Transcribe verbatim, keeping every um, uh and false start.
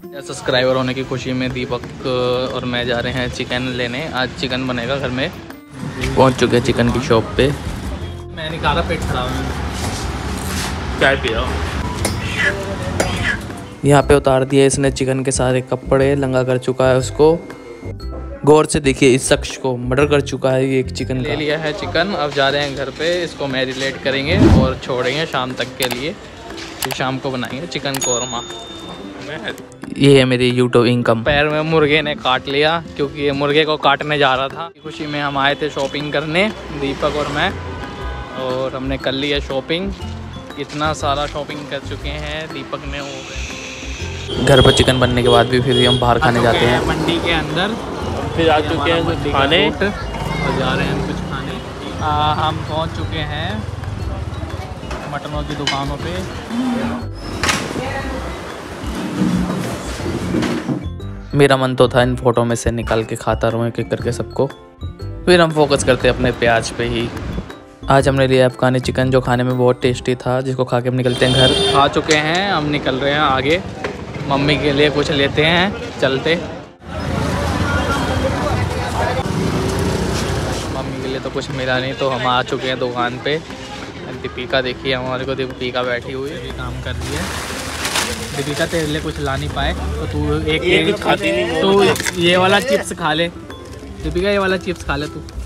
Subscriber होने की खुशी में दीपक और मैं जा रहे हैं चिकन लेने। आज चिकन बनेगा घर में। पहुंच चुके हैं चिकन की शॉप पे। मैं नहीं खा रहा, पेट खराब है। चाय पी रहा हूँ। यहाँ पे उतार दिया इसने चिकन के सारे कपड़े, लंगा कर चुका है उसको। गौर से देखिए, इस शख्स को मर्डर कर चुका है ये एक चिकन का। ले लिया है चिकन, अब जा रहे हैं घर पे। इसको मैरिनेट करेंगे और छोड़ेंगे शाम तक के लिए। फिर शाम को बनाएंगे चिकन कौरमा। ये है मेरी यूट्यूब इनकम। पैर में मुर्गे ने काट लिया क्योंकि ये मुर्गे को काटने जा रहा था। खुशी में हम आए थे शॉपिंग करने, दीपक और मैं, और हमने कर लिया शॉपिंग। इतना सारा शॉपिंग कर चुके हैं दीपक ने। वो घर पर चिकन बनने के बाद भी फिर हम बाहर खाने जाते हैं मंडी के अंदर। फिर आ चुके हैं कुछ खाने और जा रहे हैं कुछ खाने। आ, हम पहुंच चुके हैं मटनों की दुकानों पे। मेरा मन तो था इन फोटो में से निकाल के खाता रहूँ एक एक करके सबको। फिर हम फोकस करते अपने प्याज पे ही। आज हमने लिया अफगानी चिकन जो खाने में बहुत टेस्टी था, जिसको खा के हम निकलते हैं घर। खा चुके हैं, हम निकल रहे हैं आगे। मम्मी के लिए कुछ लेते हैं, चलते। मम्मी के लिए तो कुछ मिला नहीं, तो हम आ चुके हैं दुकान पे। दीपिका देखिए हमारे को, दीपिका बैठी हुई है, काम कर रही है। दीपिका तेरे लिए कुछ ला नहीं पाए तो तू एक, एक खाती नहीं, तो ये वाला चिप्स खा ले। दीपिका ये वाला चिप्स खा ले तू।